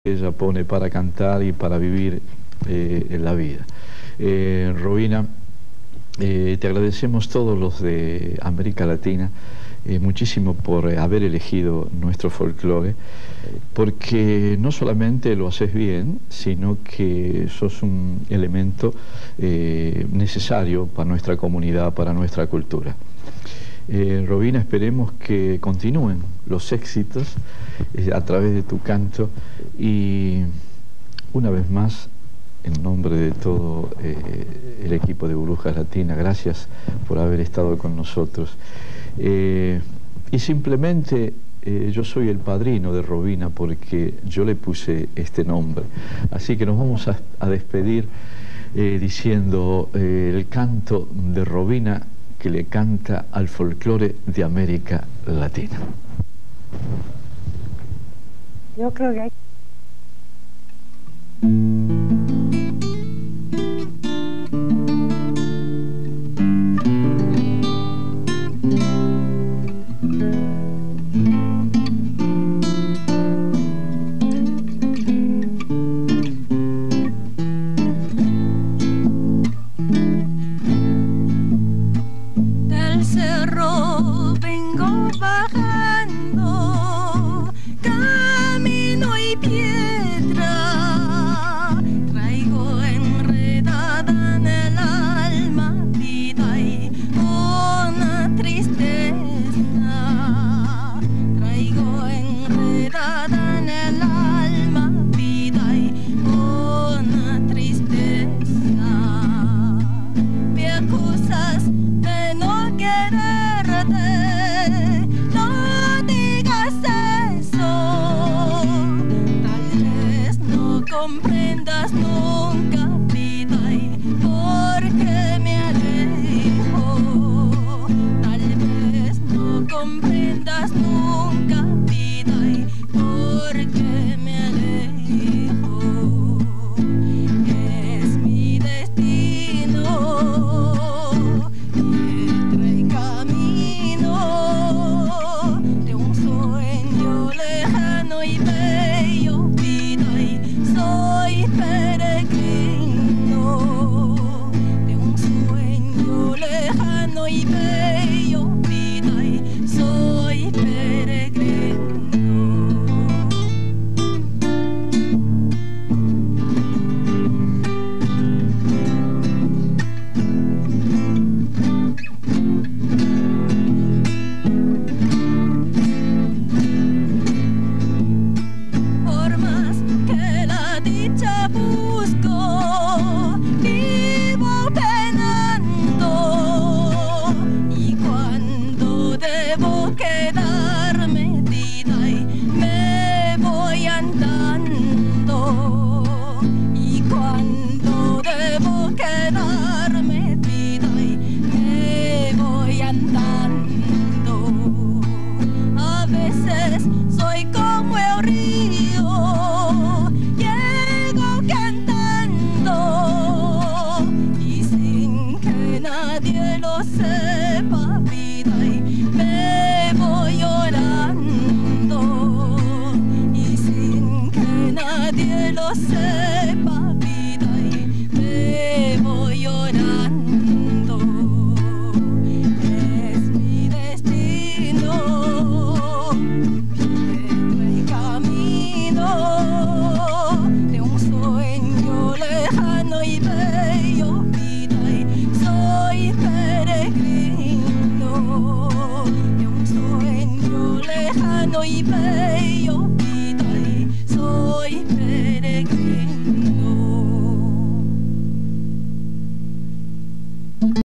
ella pone para cantar y para vivir en la vida. Robina, te agradecemos todos los de América Latina muchísimo por haber elegido nuestro folclore, porque no solamente lo haces bien, sino que sos un elemento necesario para nuestra comunidad, para nuestra cultura. Robina, esperemos que continúen los éxitos a través de tu canto y una vez más, en nombre de todo el equipo de Burbujas Latinas, gracias por haber estado con nosotros. Y simplemente yo soy el padrino de Robina porque yo le puse este nombre. Así que nos vamos a despedir diciendo el canto de Robina que le canta al folclore de América Latina. Yo creo que hay... Del cerro vengo bajando, camino y piedra, traigo enredada en el alma vida y una tristeza, traigo enredada en el alma vida y una tristeza. Me acusas de no quererte, no digas eso, tal vez no comprendas nunca vida y por qué me alejo, tal vez no comprendas nunca vida y por qué me alejo. Es mi destino, piedra y camino de un sueño lejano y bello vida y soy peregrino de un sueño lejano y bello vida y soy peregrino. Por más que la dicha busco, vivo penando, y cuando debo quedarme vida y me voy andando, y cuando debo quedarme vida y me voy andando. A veces soy como el río, llego cantando y sin que nadie lo sepa vida y me voy llorando, y sin que nadie lo sepa vida y me voy llorando. Es mi destino, piedra y camino de un sueño lejano y bello vida y soy peregrino de un sueño lejano y bello.